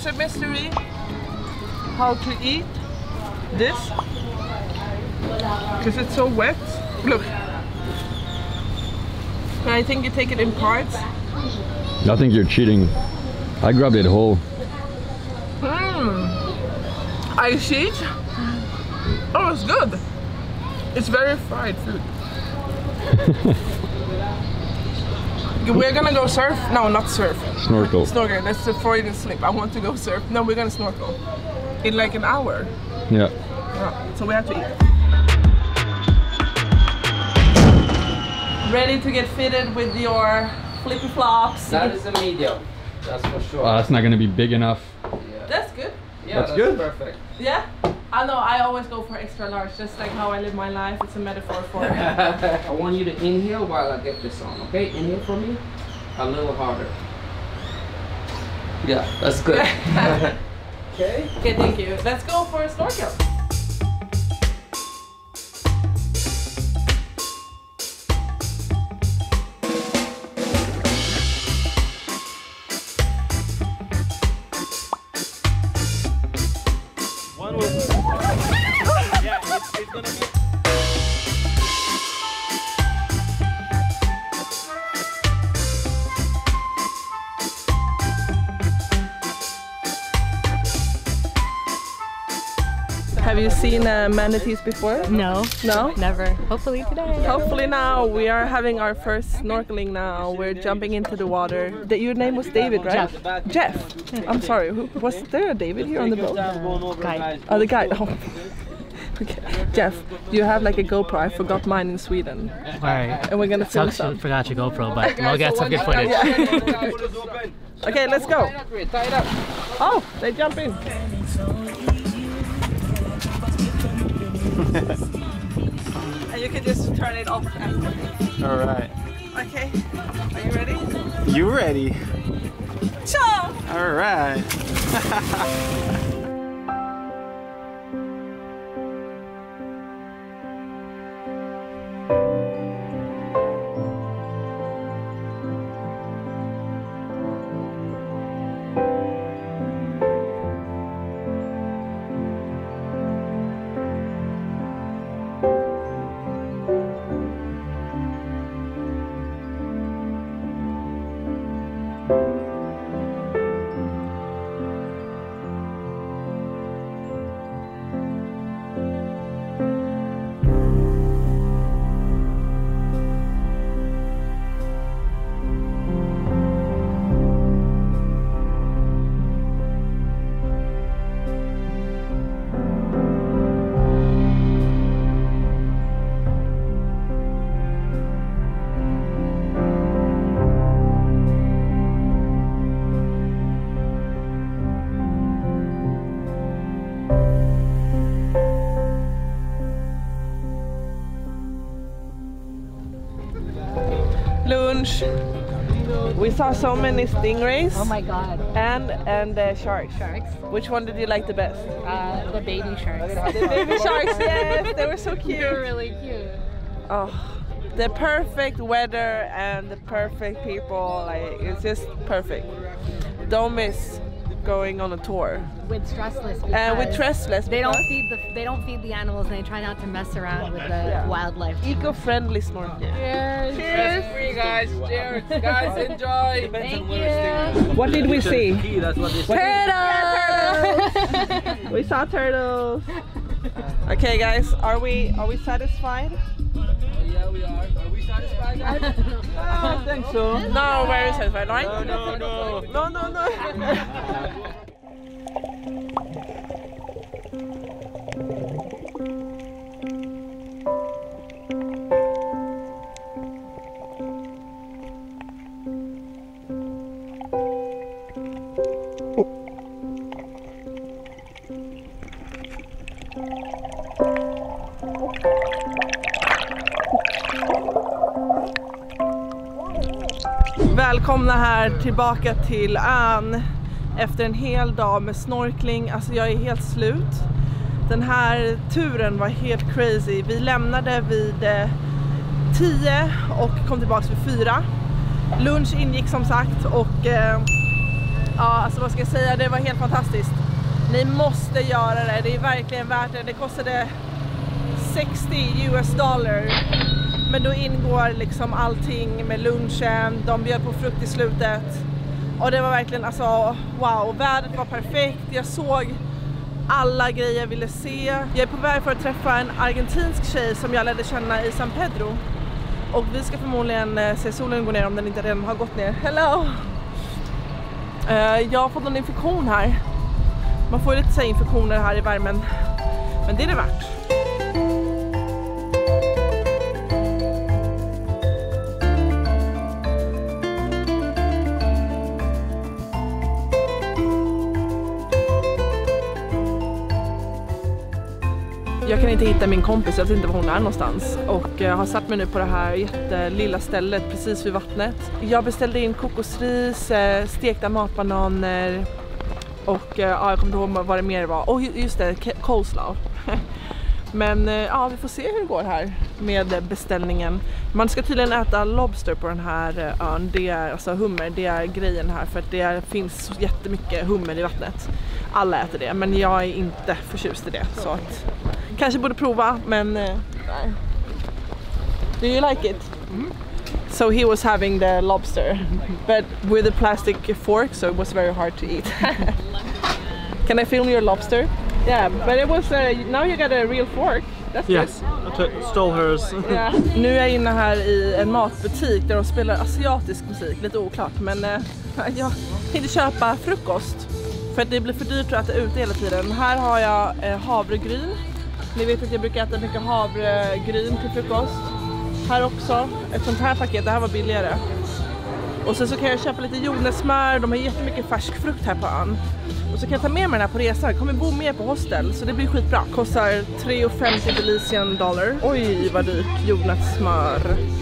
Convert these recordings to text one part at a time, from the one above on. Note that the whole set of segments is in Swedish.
a mystery how to eat this because it's so wet. Look. I think you take it in parts. I think you're cheating. I grabbed it whole. I cheat? Oh, it's good. It's very fried food. We're gonna go surf. No, not surf. Snorkel. Snorkel. That's the Freudian slip. I want to go surf. No, we're gonna snorkel in like an hour. Yeah. So we have to eat. Ready to get fitted with your flippy flops? That is a medium. That's for sure. That's not gonna be big enough. Yeah. That's good. Yeah, that's good. Perfect. Yeah? I know, I always go for extra large, just like how I live my life. It's a metaphor for it. I want you to inhale while I get this on, okay? Inhale for me. A little harder. Yeah, that's good. Okay. Okay, thank you. Let's go for a snorkel. Have you seen manatees before? No. No? Never. Hopefully today. Hopefully now. We are having our first snorkeling now. We're jumping into the water. Your name was David, right? Jeff. Jeff. I'm sorry. Was there a David here on the boat? Guy. Oh, the guy. Oh. Okay. Jeff, you have like a GoPro. I forgot mine in Sweden. Alright. And we're gonna film Sucks some. you forgot your GoPro, but we'll get some good footage. Okay, let's go. Tie it up. Oh, they jump in. And you can just turn it off after. Alright. Okay. Are you ready? You ready? Jump! Alright. Lunch. We saw so many stingrays. Oh my god. And sharks. Sharks. Which one did you like the best? The baby sharks. The baby sharks, yes, they were so cute. They were really cute. Oh, the perfect weather and the perfect people, like it's just perfect. Don't miss going on a tour. With stressless. And with stressless. They don't feed the animals, and they try not to mess around with the wildlife. Eco-friendly snorkel. Cheers. Cheers. Free guys. Cheers. Guys, enjoy. Thank you. What did we see? Turtles. We saw turtles. Okay, guys, are we satisfied? Yeah, we are. Are we satisfied, guys? I think so. No, very satisfied, right? No. Välkomna här tillbaka till ön efter en hel dag med snorkling. Alltså jag är helt slut. Den här turen var helt crazy. Vi lämnade vid 10 och kom tillbaka vid 4. Lunch ingick som sagt och Ja, alltså vad ska jag säga, det var helt fantastiskt. Ni måste göra det, det är verkligen värt det. Det kostade $60 US. Men då ingår liksom allting med lunchen, de bjöd på frukt i slutet. Och det var verkligen, alltså wow, vädret var perfekt. Jag såg alla grejer jag ville se. Jag är på väg för att träffa en argentinsk tjej som jag lärde känna i San Pedro. Och vi ska förmodligen se solen gå ner om den inte redan har gått ner. Hello! Jag har fått någon infektion här. Man får ju lite infektioner här i värmen. Men det är det värt. Jag kan inte hitta min kompis, jag vet inte var hon är någonstans. Och jag har satt mig nu på det här jättelilla stället precis vid vattnet. Jag beställde in kokosris, stekta matbananer och ja, jag kommer inte ihåg vad det mer var. Och just det, coleslaw. Men ja, vi får se hur det går här med beställningen. Man ska tydligen äta lobster på den här ön, det är alltså hummer, det är grejen här för att det finns jättemycket hummer i vattnet. Alla äter det, men jag är inte förtjust i det, så att kanske borde prova, men nej. Do you like it? So he was having the lobster, but with a plastic fork, so it was very hard to eat. Can I film your lobster? Yeah, but it was now you got a real fork. That's Yes, I stole hers. Yeah. Nu är jag inne här i en matbutik där de spelar asiatisk musik, lite oklart, men jag tänkte köpa frukost för att det blir för dyrt att äta ute hela tiden. Här har jag havregryn. Ni vet att jag brukar äta mycket havregryn till frukost. Här också, ett sånt här paket, det här var billigare. Och sen så kan jag köpa lite jordnötssmör, de har jättemycket färsk frukt här på ön. Och så kan jag ta med mig den här på resan, jag kommer bo med på hostel, så det blir skitbra. Kostar $3,50 Belizean dollar. Oj vad dyrt, jordnötssmör.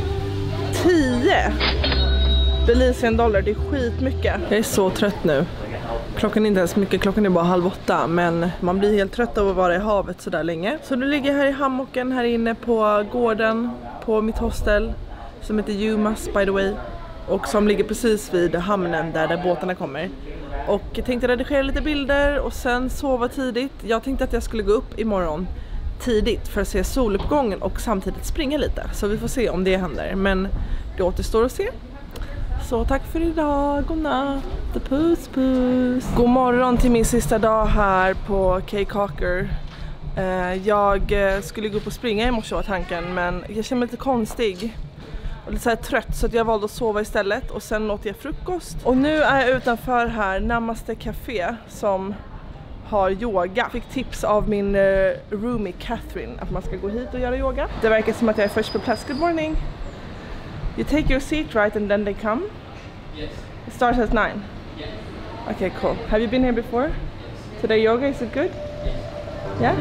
10 Belizean dollar, det är skitmycket. Jag är så trött nu. Klockan är inte ens mycket, klockan är bara 7:30, men man blir helt trött av att vara i havet så där länge. Så nu ligger jag här i hammocken här inne på gården på mitt hostel som heter Yumas by the way, och som ligger precis vid hamnen där båtarna kommer. Och jag tänkte redigera lite bilder och sen sova tidigt. Jag tänkte att jag skulle gå upp imorgon tidigt för att se soluppgången och samtidigt springa lite. Så vi får se om det händer, men det återstår att se. Så tack för idag, godnatt, puss puss. God morgon till min sista dag här på Caye Caulker. Jag skulle gå upp och springa i morse var tanken, men jag känner mig lite konstig och lite så här trött, så att jag valde att sova istället. Och sen åt jag frukost. Och nu är jag utanför här, Namaste Café, som har yoga. Fick tips av min roomie Catherine att man ska gå hit och göra yoga. Det verkar som att jag är först på plats. Good morning. You take your seat right and then they come? Yes. It starts at 9? Yes. Okay, cool. Have you been here before? Yes. Today yoga, is it good? Yes. Yeah?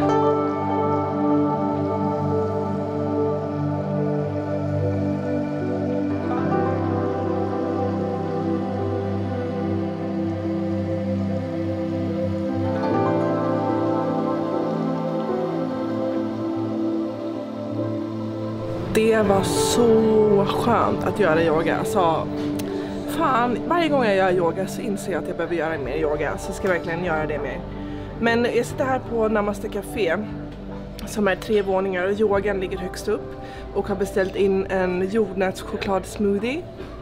Det var så skönt att göra yoga. Så fan, varje gång jag gör yoga så inser jag att jag behöver göra mer yoga. Så ska jag verkligen göra det mer. Men jag sitter här på Namaste Café som är 3 våningar och yogan ligger högst upp. Och har beställt in en jordnötschokladsmoothie.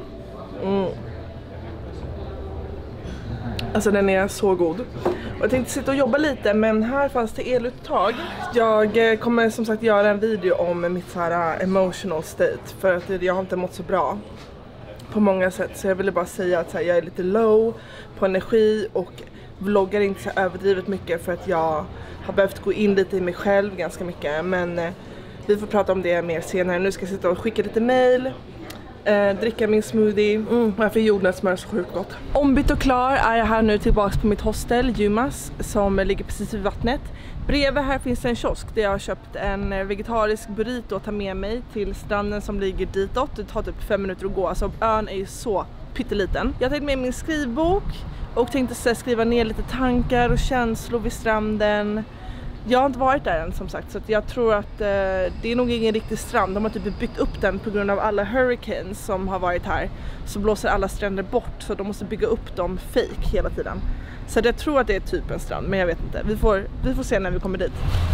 Alltså den är så god. Och jag tänkte sitta och jobba lite, men här fanns det eluttag. Jag kommer som sagt göra en video om mitt så här emotional state, för att jag har inte mått så bra på många sätt. Så jag ville bara säga att så här, jag är lite low på energi och vloggar inte så överdrivet mycket för att jag har behövt gå in lite i mig själv ganska mycket. Men vi får prata om det mer senare. Nu ska jag sitta och skicka lite mail. Dricka min smoothie. Varför jordnötssmör är så sjukt gott. Ombytt och klar är jag här nu tillbaks på mitt hostel Yumas, som ligger precis vid vattnet. Bredvid här finns en kiosk där jag har köpt en vegetarisk burrito att ta med mig till stranden som ligger ditåt. Det tar typ 5 minuter att gå, alltså ön är ju så pytteliten. Jag har tagit med min skrivbok och tänkte skriva ner lite tankar och känslor vid stranden. Jag har inte varit där än som sagt, så att jag tror att det är nog ingen riktig strand. De har typ byggt upp den på grund av alla hurricanes som har varit här. Så blåser alla stränder bort, så de måste bygga upp dem fake hela tiden. Så jag tror att det är typ en strand, men jag vet inte. Vi får se när vi kommer dit.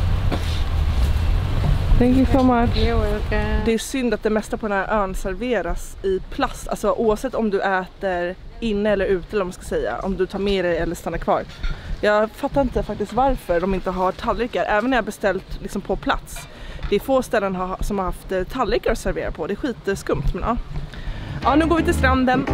Thank you so much. You're welcome. Det är synd att det mesta på den här ön serveras i plast. Alltså oavsett om du äter inne eller ute, eller vad man ska säga. Om du tar med dig eller stannar kvar. Jag fattar inte faktiskt varför de inte har tallrikar. Även när jag beställt liksom på plats. Det är få ställen som har haft tallrikar att servera på. Det är skitskumt, men ja. Ja, nu går vi till stranden.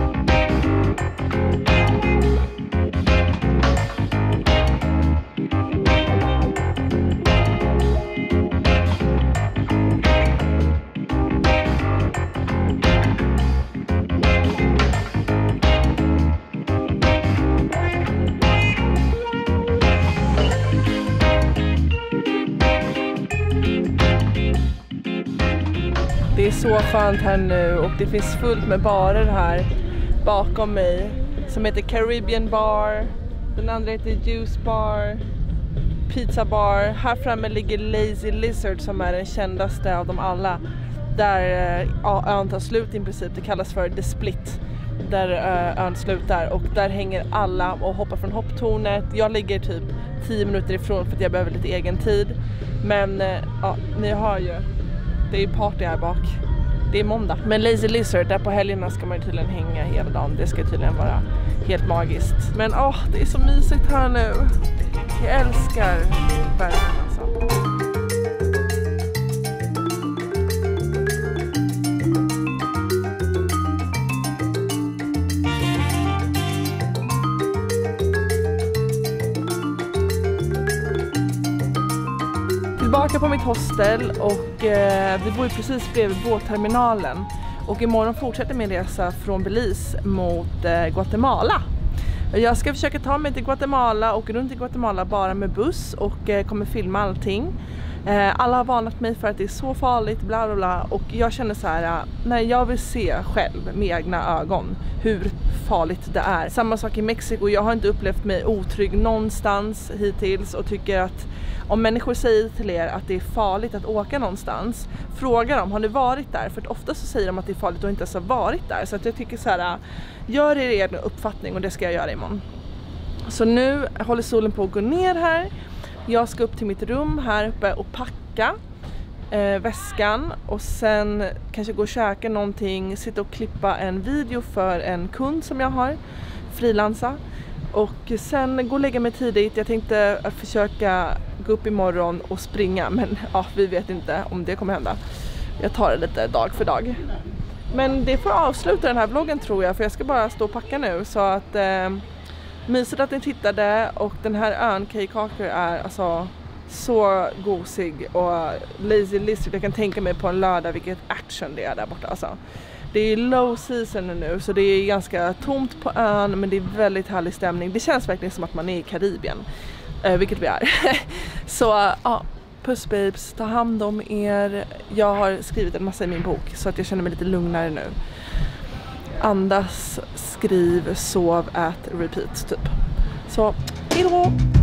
Det är så skönt här nu och det finns fullt med barer här bakom mig som heter Caribbean Bar, den andra heter Juice Bar, Pizza Bar. Här framme ligger Lazy Lizard som är den kändaste av dem alla. Där ön tar slut i princip, det kallas för The Split. Där ön slutar och där hänger alla och hoppar från hopptornet. Jag ligger typ 10 minuter ifrån för att jag behöver lite egen tid. Men ja, ni hör ju. Det är ju party här bak. Det är måndag. Men Lazy Lizard, där på helgerna ska man ju tydligen hänga hela dagen. Det ska tydligen vara helt magiskt. Men det är så mysigt här nu. Jag älskar världen alltså. Tillbaka på mitt hostel och vi bor ju precis bredvid båtterminalen och imorgon fortsätter min resa från Belize mot Guatemala. Jag ska försöka ta mig till Guatemala och runt i Guatemala bara med buss och kommer filma allting. Alla har varnat mig för att det är så farligt, bla bla bla, och jag känner så här, när jag vill se själv med egna ögon hur farligt det är. Samma sak i Mexiko, jag har inte upplevt mig otrygg någonstans hittills och tycker att om människor säger till er att det är farligt att åka någonstans, fråga dem, har ni varit där? För ofta så säger de att det är farligt och inte ens har varit där. Så att jag tycker så här, gör er egen uppfattning och det ska jag göra imorgon. Så nu håller solen på att gå ner här. Jag ska upp till mitt rum här uppe och packa väskan och sen kanske gå och käka någonting, sitta och klippa en video för en kund som jag har, frilansa. Och sen gå och lägga mig tidigt. Jag tänkte att försöka gå upp imorgon och springa, men ja, vi vet inte om det kommer hända. Jag tar det lite dag för dag. Men det får avsluta den här vloggen tror jag, för jag ska bara stå och packa nu. Så att mysigt att ni tittade, och den här ön Caye Caulker är alltså så gosig och Lazy Lizard. Jag kan tänka mig på en lördag vilket action det är där borta alltså. Det är low season nu så det är ganska tomt på ön, men det är väldigt härlig stämning. Det känns verkligen som att man är i Karibien, vilket vi är. Så ja, puss babes, ta hand om er. Jag har skrivit en massa i min bok så att jag känner mig lite lugnare nu. Andas, skriv, sov, ät, repeat typ. Så, hejdå!